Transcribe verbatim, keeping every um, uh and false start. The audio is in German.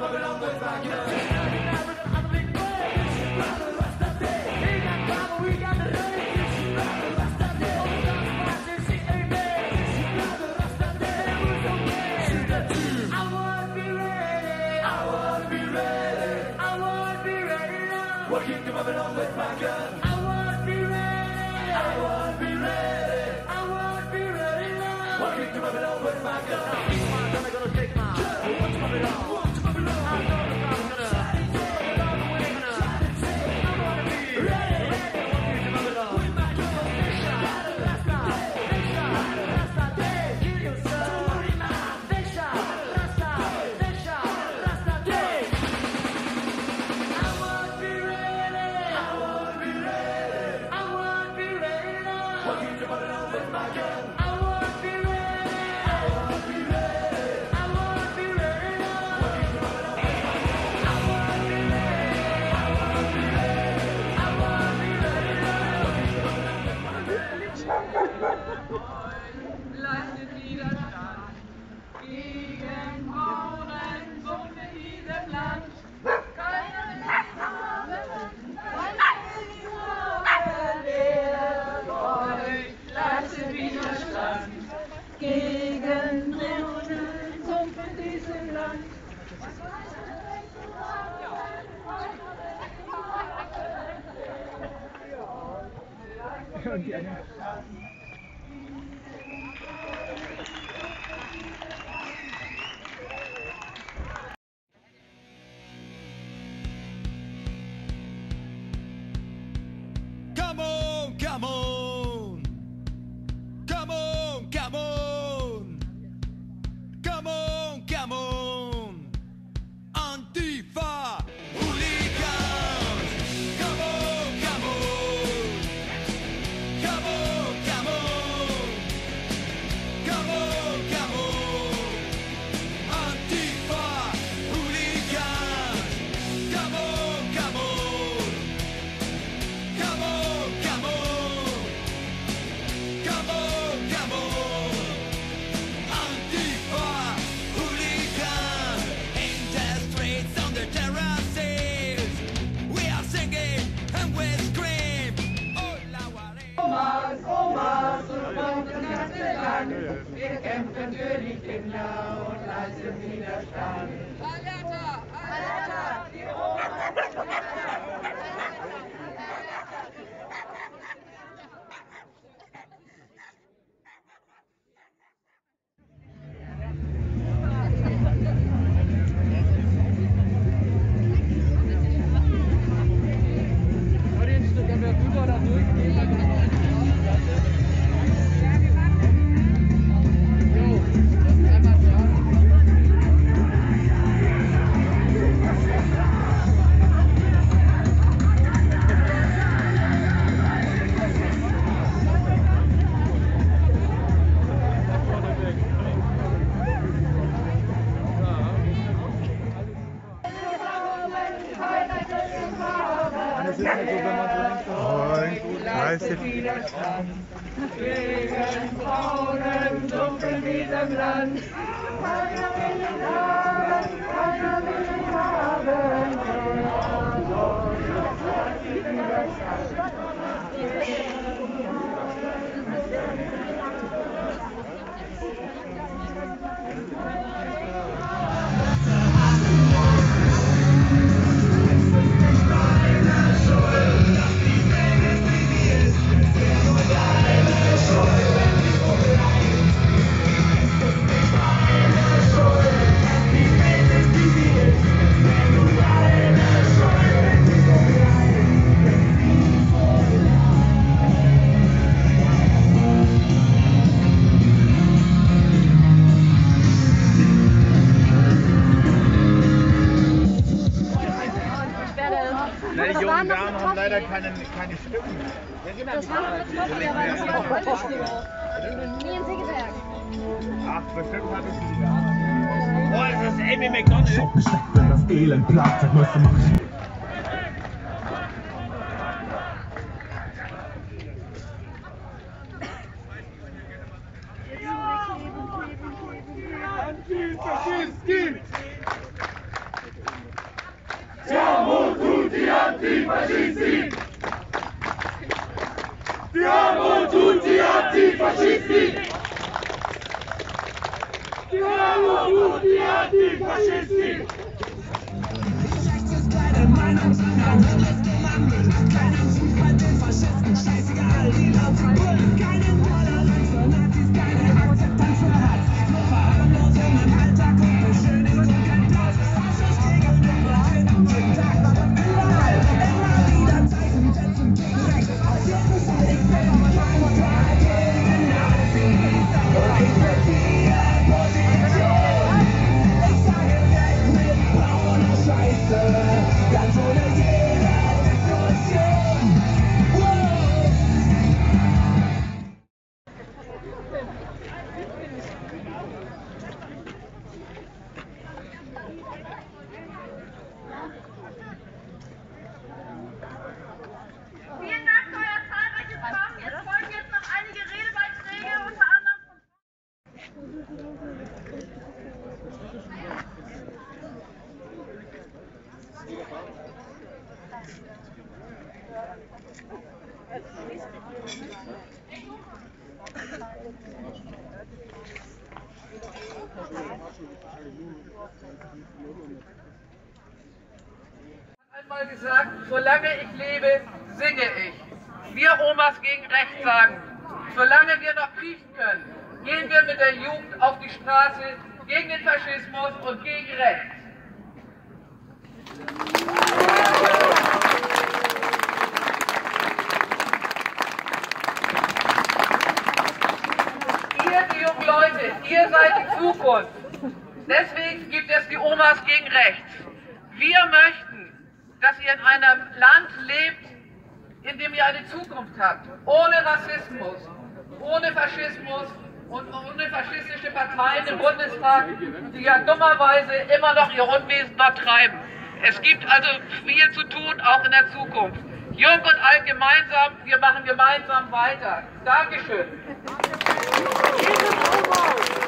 Walking to Babylon with my gun. I won't be ready. I won't be ready. I won't be ready now. Walking to Babylon with my gun. I'm gonna take my gun. Walk to Babylon. Walk to Babylon. I know the God's gonna. I'm gonna be ready. Walking to Babylon with my gun. Next shot, last shot, next shot, last shot. Day, kill yourself. Next shot, last shot, next shot, last shot. Day. I won't be ready. I won't be ready. I won't be ready now. Walking to Babylon with my gun. I won't be ready. I won't be ready. I won't be ready now. Walking to Babylon with my gun. I won't be ready. I won't be ready. I won't be ready now. Walking to Babylon with my gun. Leistet Widerstand gegen Mauern, so in diesem Land. Keiner will haben, keiner will haben, euch leistet Widerstand gegen Mauern, so in diesem Land. Come on, come on. Come on, come on. Come on, come on. Antifa hooligans. Come on, come on. Come on, come on. Come on, come on. Antifa hooligans. Come on, come on. Come on, come on. Come on, come on. Antifa hooligan. In the streets, on the terraces. We are singing and we scream. Hola, Omas, Omas und kommt das ganze Land. Wir kämpfen für die Kinder und leisten Widerstand. Alerta, Alerta, die Omas. Widerstand gegen Frauen, Sumpf in diesem Land. Keiner will ihn haben, keiner will ihn haben. Die jungen Damen haben leider keine, keine Stimmen. Das war eine Trophy, aber das war auch heute schlimm. Nie in Sägewerk. Ach, bestimmt hat es sie. Oh, es ist Amy McDonald. Schock gesteckt, wenn das Elend plagt, seit neuestem macht sie. Antifascisti! Siamo tutti antifascisti! Siamo tutti antifascisti! Rechts ist keine Meinungsangabe, ist gemangelt. Keinen Fußball den Faschisten, scheißegal, die laufen Bullen. Keine Toleranz für Nazis, keine Akzeptanz für Hass. Nur Verharmlosung im Alltag und Beschönigung kein Platz. Faschist-Regeln übertreten, jeden Tag, warum überall. Immer wieder Zeichen setzen gegen rechts. Auf jeden Fall, ich bin aber neutral gegen Nazis. Und ich beziehe Position. Ich sage Recht mit brauner Scheiße, ganz ohne jede Diskussion. Wow. Vielen Dank für euer zahlreiches Kommen. Es folgen jetzt noch einige Redebeiträge, unter anderem von einmal gesagt, solange ich lebe, singe ich. Wir Omas gegen Recht sagen, solange wir noch kriechen können, gehen wir mit der Jugend auf die Straße gegen den Faschismus und gegen Recht. Ihr, die jungen Leute, ihr seid die Zukunft. Deswegen gibt es die Omas gegen Rechts. Wir möchten, dass ihr in einem Land lebt, in dem ihr eine Zukunft habt, ohne Rassismus, ohne Faschismus und ohne faschistische Parteien im Bundestag, die ja dummerweise immer noch ihr Unwesen dort treiben. Es gibt also viel zu tun, auch in der Zukunft. Jung und alt gemeinsam, wir machen gemeinsam weiter. Dankeschön.